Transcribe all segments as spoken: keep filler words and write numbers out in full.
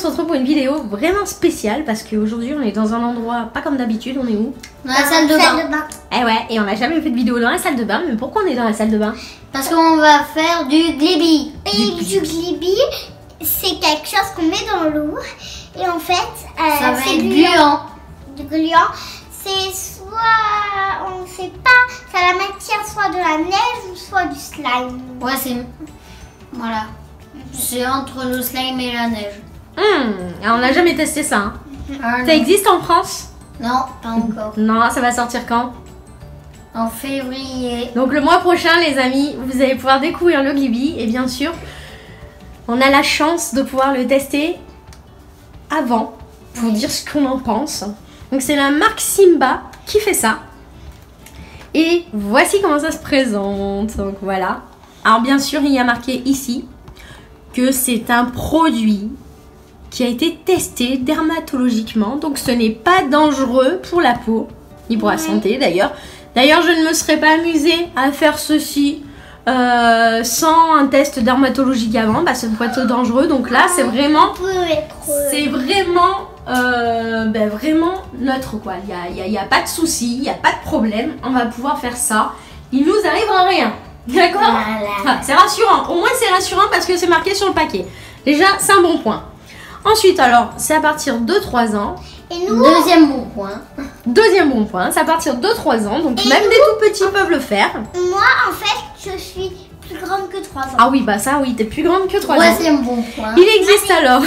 se retrouve pour une vidéo vraiment spéciale parce qu'aujourd'hui on est dans un endroit pas comme d'habitude. On est où? Dans la salle de bain. Eh ouais, et on n'a jamais fait de vidéo dans la salle de bain. Mais pourquoi on est dans la salle de bain? Parce qu'on va faire du glibi. Et du, du glibi, c'est quelque chose qu'on met dans l'eau. Et en fait, euh, ça va c'est être gluant. Du gluant. C'est soit, on ne sait pas, c'est la matière soit de la neige ou soit du slime. Ouais, c'est... Voilà. C'est entre le slime et la neige. Hum, on n'a jamais testé ça. Hein. Ah, Ça existe en France? Non, pas encore. Non, ça va sortir quand? En février. Donc le mois prochain, les amis, vous allez pouvoir découvrir le glibi. Et bien sûr, on a la chance de pouvoir le tester avant pour dire ce qu'on en pense. Donc c'est la marque Simba qui fait ça. Et voici comment ça se présente. Donc voilà. Alors bien sûr, il y a marqué ici que c'est un produit qui a été testé dermatologiquement. Donc ce n'est pas dangereux pour la peau, ni pour la santé d'ailleurs. D'ailleurs, je ne me serais pas amusée à faire ceci euh, sans un test dermatologique avant. Bah, ça pourrait être dangereux. Donc là, c'est vraiment... C'est vraiment... Euh, ben vraiment neutre quoi, il n'y a, y a, y a pas de souci, il n'y a pas de problème, on va pouvoir faire ça, il nous arrivera rien, d'accord? Voilà. C'est rassurant, au moins c'est rassurant parce que c'est marqué sur le paquet, déjà c'est un bon point. Ensuite alors, c'est à partir de trois ans. Et nous, deuxième bon point. Deuxième bon point, c'est à partir de trois ans, donc même nous, des tout petits peuvent le faire. Moi en fait, je suis plus grande que trois ans. Ah oui, bah ça oui, t'es plus grande que trois ans. Troisième bon point. Il existe alors...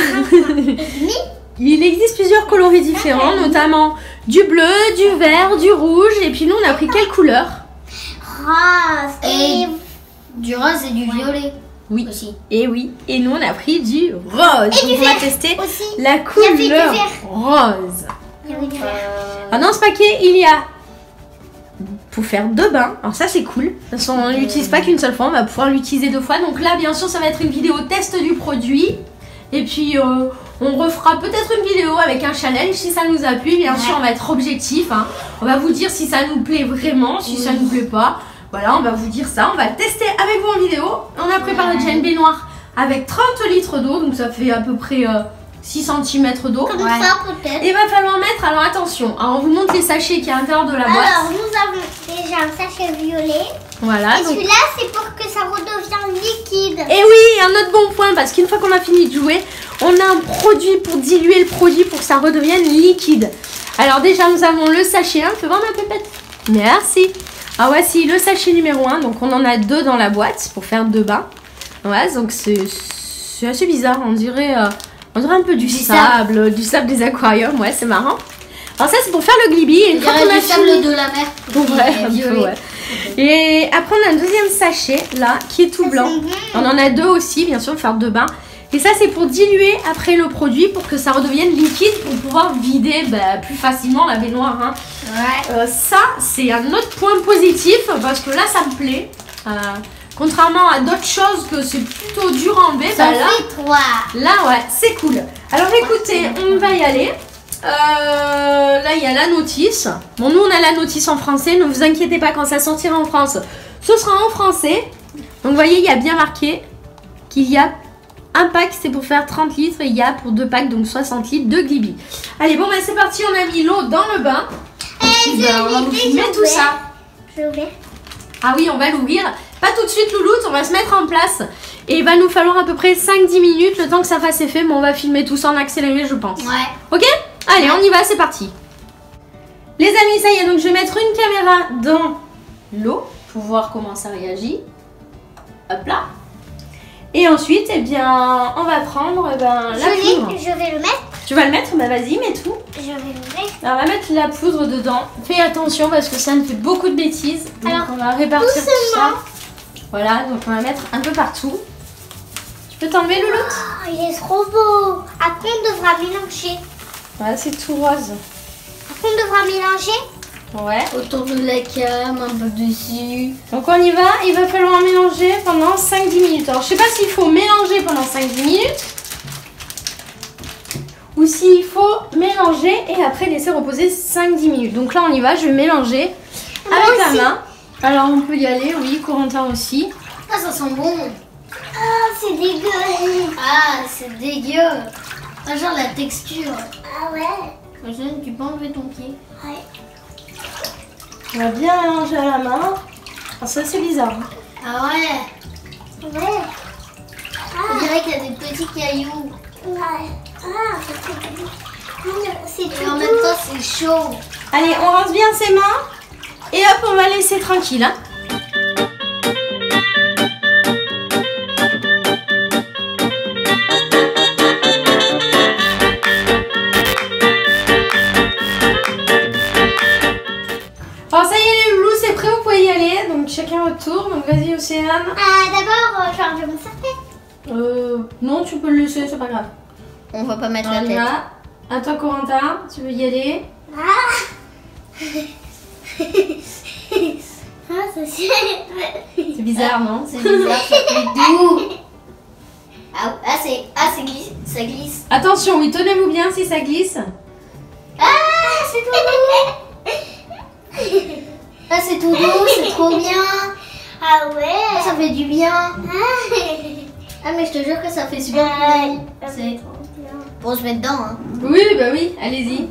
Il existe plusieurs coloris différents, notamment du bleu, du vert, du rouge. Et puis nous, on a pris quelle couleur? Rose. Et du rose et du violet. Oui. Aussi. Et oui. Et nous, on a pris du rose. Et Donc du on va vert tester aussi. la couleur rose. Il y avait du vert. Alors dans ce paquet, il y a pour faire deux bains. Alors ça, c'est cool. De toute façon, on l'utilise pas qu'une seule fois. On va pouvoir l'utiliser deux fois. Donc là, bien sûr, ça va être une vidéo test du produit. Et puis... Euh, on refera peut-être une vidéo avec un challenge si ça nous a plu. Bien ouais. sûr, on va être objectif. Hein. On va vous dire si ça nous plaît vraiment, si oui. ça nous plaît pas. Voilà, on va vous dire ça. On va le tester avec vous en vidéo. On a préparé ouais. déjà une baignoire avec trente litres d'eau. Donc ça fait à peu près euh, six centimètres d'eau. Comme ouais. ça peut-être. Et il va falloir mettre, alors attention. Alors on vous montre les sachets qui est à l'intérieur de la boîte. Alors nous avons déjà un sachet violet. Voilà. Et donc... celui-là c'est pour que ça redevient liquide. Et oui, un autre bon point parce qu'une fois qu'on a fini de jouer, on a un produit pour diluer le produit pour que ça redevienne liquide. Alors déjà nous avons le sachet un. Fais voir ma pépette. Merci. Alors voici le sachet numéro un. Donc on en a deux dans la boîte pour faire deux bains. Voilà, donc c'est assez bizarre. On dirait, euh, on dirait un peu du, du sable, sable, du sable des aquariums. Ouais, c'est marrant. Alors ça c'est pour faire le glibi. Et une fois qu'on a fini... sable de la mer. Ouais, un peu, ouais. Et après on a un deuxième sachet là qui est tout blanc. On en a deux aussi bien sûr pour faire deux bains. Et ça c'est pour diluer après le produit pour que ça redevienne liquide pour pouvoir vider bah, plus facilement la baignoire. Hein. Ouais. Euh, ça c'est un autre point positif parce que là ça me plaît. Euh, contrairement à d'autres choses que c'est plutôt dur à enlever. Ça bah, là, fait trois. Là ouais c'est cool. Alors écoutez, on va y aller. Euh, là il y a la notice. Bon nous on a la notice en français. Ne vous inquiétez pas, quand ça sortira en France ce sera en français. Donc vous voyez il y a bien marqué qu'il y a un pack, c'est pour faire trente litres. Et il y a pour deux packs donc soixante litres de glibi. Allez bon ben c'est parti, on a mis l'eau dans le bain. Et puis, ben, on va vous filmer tout ça. Je vais ouvrir. Ah oui on va l'ouvrir. Pas tout de suite louloute, on va se mettre en place. Et il va nous falloir à peu près cinq dix minutes le temps que ça fasse effet. Mais on va filmer tout ça en accéléré je pense. Ouais. Ok? Allez, on y va, c'est parti. Les amis, ça y est, donc je vais mettre une caméra dans l'eau pour voir comment ça réagit. Hop là. Et ensuite, eh bien, on va prendre eh ben, la je poudre. Je vais le mettre. Tu vas le mettre? Bah vas-y, mets tout. Je vais l'ouvrir. Alors, on va mettre la poudre dedans. Fais attention parce que ça me fait beaucoup de bêtises. Donc, alors, on va répartir tout ça. Voilà, donc on va mettre un peu partout. Tu peux t'enlever, louloute? Oh, il est trop beau. Après, on devra mélanger. Voilà, c'est tout rose. Après, on devra mélanger. Ouais. Autour de la cam, un peu dessus. Donc on y va, il va falloir mélanger pendant cinq dix minutes. Alors je sais pas s'il faut mélanger pendant cinq dix minutes ou s'il faut mélanger et après laisser reposer cinq dix minutes. Donc là on y va, je vais mélanger Moi avec aussi. la main. Alors on peut y aller, oui, Corentin aussi. Ah ça sent bon. Ah, c'est dégueu. Ah c'est dégueu. Ah, genre la texture. Ah ouais. Imagine, tu peux enlever ton pied. Ouais. On va bien mélanger à la main. Alors ça c'est bizarre. Ah ouais. Ouais. On dirait qu'il y a des petits cailloux. Ouais. Ah, c'est tout doux. C'est Et tout en même doux. temps, c'est chaud. Allez, on rince bien ses mains. Et hop, on va laisser tranquille. Hein. Alors ça y est les loulous, c'est prêt, vous pouvez y aller. Donc chacun votre tour. Donc vas-y Océane. Ah, d'abord, euh, je vais enlever mon serpent. Euh, non, tu peux le laisser, c'est pas grave. On va pas mettre On la y tête. va. À toi Corentin, tu veux y aller? Ah. Ah, c'est sûr. C'est bizarre, non? C'est bizarre, ça fait doux. Ah, ah, c'est, ah, c'est glisse, ça glisse. Attention, oui, tenez-vous bien si ça glisse. Ah, c'est tout doux. Ah, c'est tout doux, c'est trop bien. Ah ouais. Ça fait du bien. Ah. Ah, mais je te jure que ça fait super Ouais. bien. C'est pour se mettre dedans, hein. Oui, bah oui, allez-y.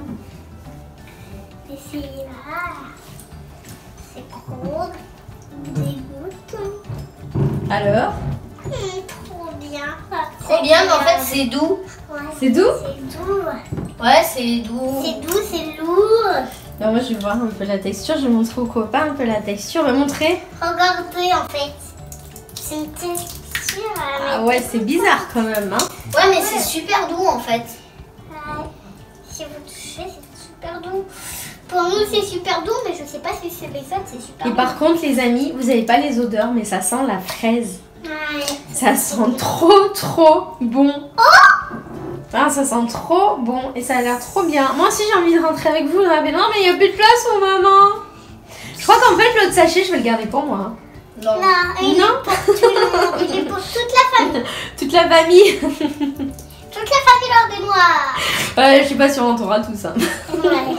Et c'est là. C'est trop dégoûtant. Alors, Hum, trop bien. Trop bien, mais en fait, c'est doux. Ouais, c'est doux? c'est doux. Ouais, c'est doux. C'est doux, c'est lourd. Alors moi, je vais voir un peu la texture. Je vais montrer aux copains un peu la texture. On va montrer. Regardez en fait. C'est une texture. Ah ouais, c'est bizarre quand même, hein. Ouais, mais c'est super doux, en fait. Ouais. Si vous touchez, c'est super doux. Pour nous, c'est super doux, mais je sais pas si c'est les autres, c'est super Et doux. par contre, les amis, vous n'avez pas les odeurs, mais ça sent la fraise. Ouais. Ça sent trop, trop bon. Ah, ça sent trop bon et ça a l'air trop bien. Moi aussi, j'ai envie de rentrer avec vous. Là, mais non, mais il n'y a plus de place pour maman. Je crois qu'en fait, l'autre sachet, je vais le garder pour moi. Non. Non, il Non. est pour tout le monde. Il est pour toute la famille. Toute la famille. Toute la famille lors des noirs. Ouais, je suis pas sûre, on t'aura tout ça. Ouais.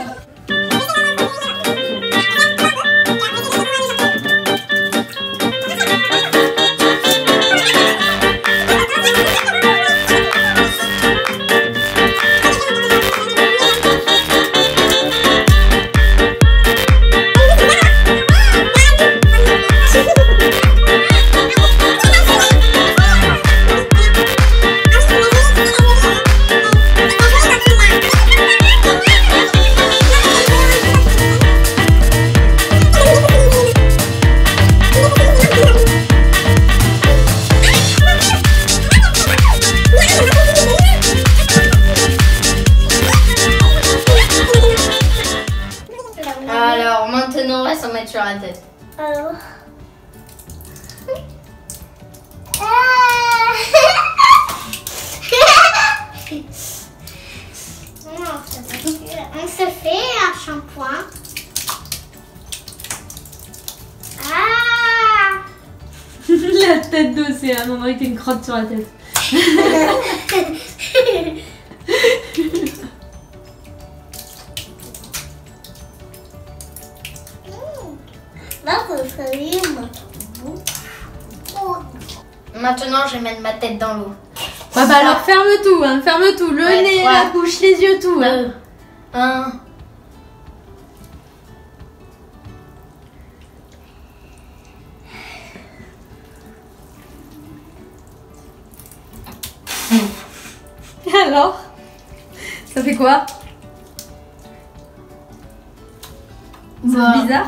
Alors, maintenant, on va s'en mettre sur la tête. Alors. Ah. On se fait un shampoing. Ah. La tête d'Océane, on dirait qu'il y a une crotte sur la tête. Là, ça serait oh. Maintenant, je vais mettre ma tête dans l'eau. Ah bah alors ferme tout, hein, ferme tout. Le Ouais, nez, trois. la bouche, les yeux, tout. Hein. Un. Alors, ça fait quoi? C'est Bah. bizarre.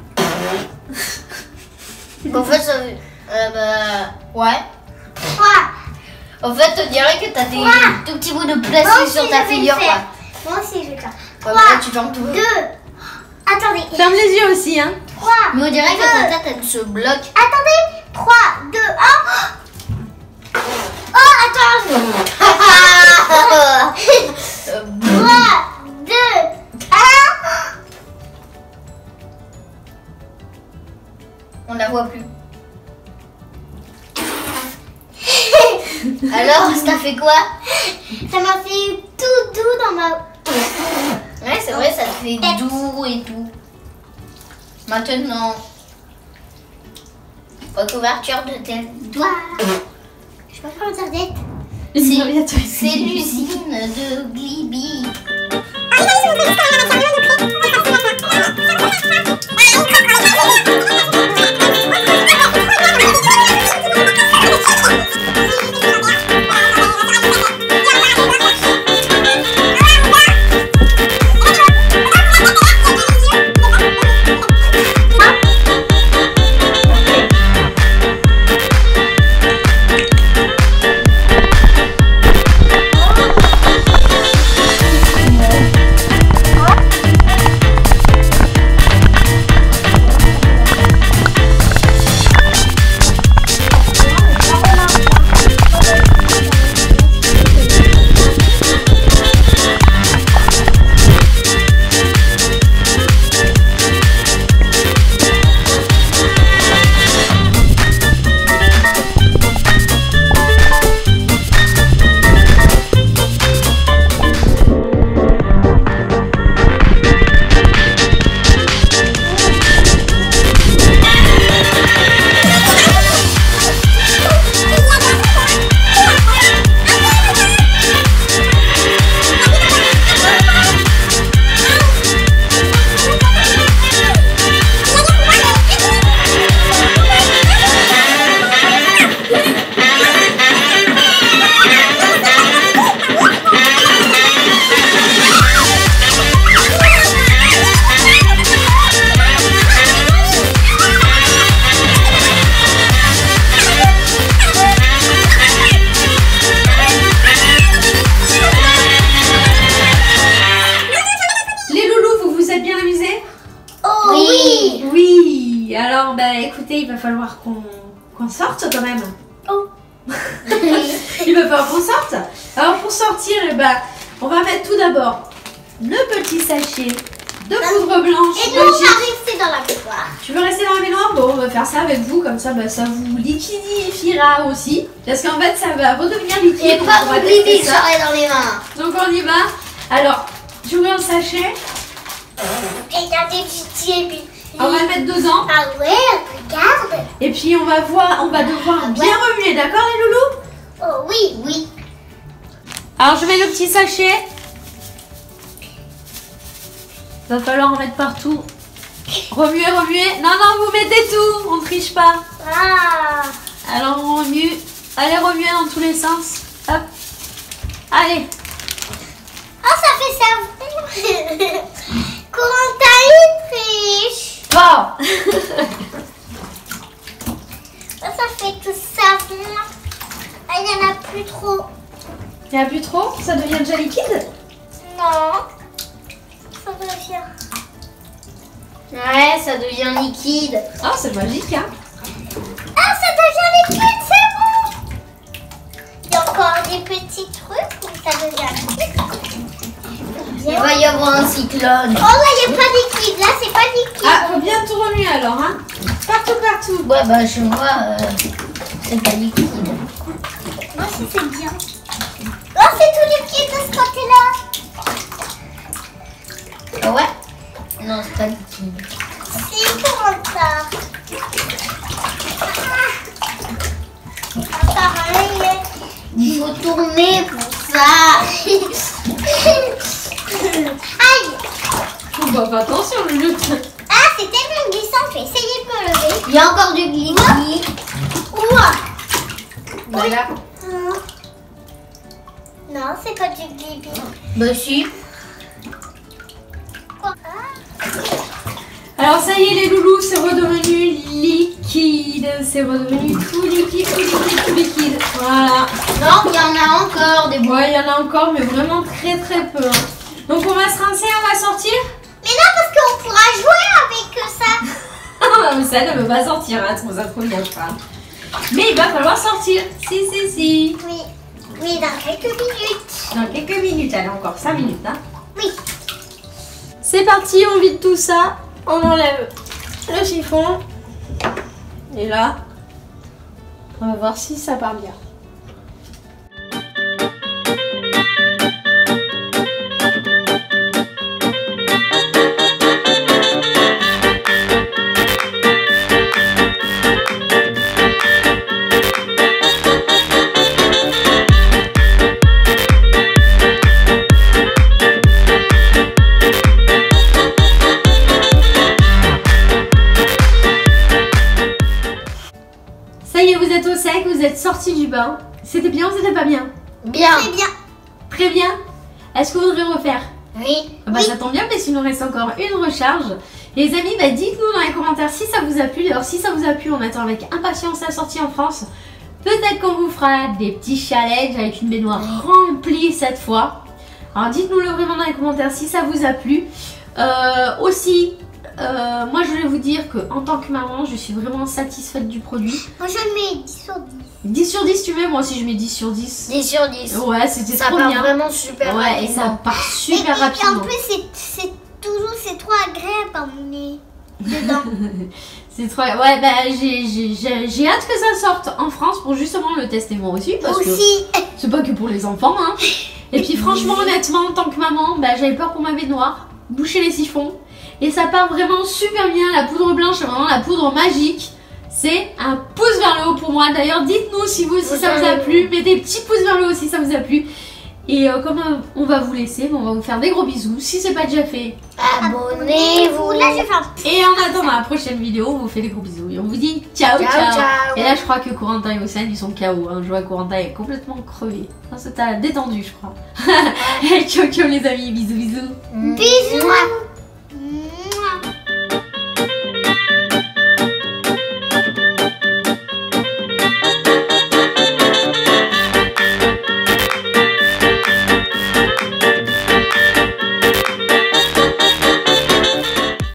En fait, ça fait... Euh, bah... Ouais. Trois. En fait, on dirait que t'as des Ouais. tout petits bouts de Moi plastique aussi, sur je ta vais le figure, faire. quoi. Moi aussi, je vais le faire. Ouais, mais Trois, là, tu fermes tout. deux. Attendez. Ferme les yeux aussi, hein. Trois. Mais on dirait que deux. ta tête, elle se bloque. Attendez. trois, deux, un. Oh, attends. Euh, trois, deux, un. On la voit plus. Alors, ça fait quoi? Ça m'a fait tout doux dans ma... Ouais, c'est vrai, ça te fait doux et tout. Maintenant, recouverture de tes doigts. Je peux faire une serviette. Une C'est- serviette. C'est l'usine de Glibi. Alors, bah écoutez, il va falloir qu'on qu'on sorte quand même. Oh. Il va falloir qu'on sorte. Alors pour sortir, eh ben, on va mettre tout d'abord le petit sachet de poudre blanche. Et nous, on va rester dans la baignoire. Tu veux rester dans la baignoire? Bon, on va faire ça avec vous, comme ça, bah, ça vous liquidifiera aussi. Parce qu'en fait, ça va redevenir liquide. Et pas on va oublier tester de ça. charrer dans les mains. Donc on y va. Alors, tu ouvres le sachet. Et il y a des petits ébis. On va le mettre dedans. Ah ouais, regarde. Et puis on va voir, on va devoir Ah ouais. bien remuer, d'accord les loulous? Oh oui, oui. Alors je mets le petit sachet. Va falloir en mettre partout. Remuer, remuer. Non, non, vous mettez tout. On triche pas. Ah. Alors on remue. Allez, remuer dans tous les sens. Hop. Allez. Oh, ça fait ça. Comment t'as eu triche? Bon. Oh, ça fait tout ça. Ah, il n'y en a plus trop. Il n'y a plus trop? Ça devient déjà liquide? Non. Ça devient. Ouais, ça devient liquide. Ah, c'est magique, hein? Ah, ça devient liquide, c'est bon. Il y a encore des petits trucs où ça devient liquide. Il va y avoir un cyclone. Oh là, il n'y a pas de liquide. Là, c'est pas liquide. Ah, faut bien tout remuer alors, hein? Partout, partout. Ouais, bah, chez moi, euh, c'est pas liquide. Moi aussi, c'est bien. Oh, c'est tout liquide de ce côté-là. Ah ouais? Non, c'est pas liquide. Si, comment ça? Ah, pareil. Il faut tourner pour ça. Aïe. Faut bah, faire attention, Loulou. Ah, c'est tellement glissant, je vais essayer de me lever. Il y a encore du glissis. Ouah. Voilà. Non, c'est pas du glibi. Bah si. Quoi? Alors ça y est les loulous, c'est redevenu liquide. C'est redevenu tout liquide, tout liquide, tout liquide. Voilà. Non, il y en a encore des Ouais, il y en a encore, mais vraiment très très peu. hein. Donc on va se rincer, on va sortir. Mais non, parce qu'on pourra jouer avec ça. Ah, mais ça ne veut pas sortir, hein, trop ça trop bien, je crois. Mais il va falloir sortir. Si, si, si. Oui. Oui, dans quelques minutes. Dans quelques minutes, allez, encore cinq minutes. Hein. Oui. C'est parti, on vide tout ça. On enlève le chiffon. Et là, on va voir si ça part bien. vous êtes au sec, vous êtes sortis du bain. C'était bien ou c'était pas bien? Bien. Très bien. Très bien. Est-ce que vous voudrez refaire? Oui. Bah, Oui. ça tombe bien parce qu'il nous reste encore une recharge. Les amis, bah, dites-nous dans les commentaires si ça vous a plu. Alors si ça vous a plu, on attend avec impatience la sortie en France. Peut-être qu'on vous fera des petits challenges avec une baignoire remplie cette fois. Alors dites-nous le vraiment dans les commentaires si ça vous a plu. Euh, aussi, euh, moi je voulais vous dire que en tant que maman, je suis vraiment satisfaite du produit. Moi, je mets dix sur dix. dix sur dix tu mets, moi aussi je mets dix sur dix. dix sur dix. Ouais, c'était Ça trop part bien. vraiment super Ouais, et rapidement. ça part super et, et rapidement. en plus, c'est- c'est toujours c'est trop agréable à emmener dedans. C'est trop... Ouais, bah j'ai j'ai- j'ai- j'ai hâte que ça sorte en France pour justement le tester moi aussi. Parce que Aussi. c'est pas que pour les enfants, hein. Et puis franchement, honnêtement, en tant que maman, bah, j'avais peur pour ma baignoire, boucher les siphons. Et ça part vraiment super bien. La poudre blanche, c'est vraiment la poudre magique. C'est un pouce vers le haut pour moi. D'ailleurs, dites-nous si vous si ça vous a plu. Mettez des petits pouces vers le haut si ça vous a plu. Et euh, comme euh, on va vous laisser, on va vous faire des gros bisous. Si c'est pas déjà fait. Abonnez-vous. Là, je vais faire. Et en attendant la prochaine vidéo, on vous fait des gros bisous. Et on vous dit ciao, ciao. Ciao, ciao. Et là, je crois que Corentin et Océane, ils sont K O. Hein. Je vois que Corentin est complètement crevé. Enfin, ça t'a détendu, je crois. Ciao, ciao les amis. Bisous, bisous. Bisous.